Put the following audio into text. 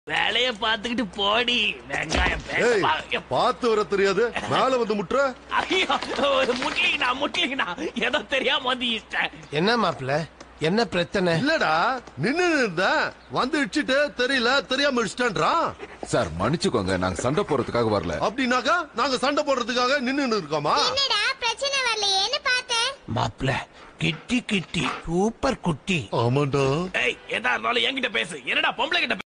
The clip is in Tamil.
வேலைய பாத்துக்கிட்டு போடி வெங்காயம் பாத்து வர தெரியாது மேல வந்து முட்டுற. ஐயோ முட்லிங்கண்ணா ஏதோ தெரியாம வந்து என்ன மாப்பிள்ள என்ன பிரச்சனை? இல்லடா நின்னு வந்து இடிச்சிட்டு தெரியல தெரியாம இடிச்சிட்டான்றான். சார் மன்னிச்சுக்கோங்க, நாங்க சண்டை போறதுக்காக வரல. அப்படின்னாக்கா நாங்க சண்டை போடுறதுக்காக நின்னு இருக்கோமா? என்னடா பிரச்சனை வரலையேன்னு பார்த்தேன். மாப்பிள்ள கிட்டி கிட்டி சூப்பர் குட்டி. ஆமாண்டா. எதா இருந்தாலும் என்கிட்ட பேசு. என்னடா பொம்பளை கிட்ட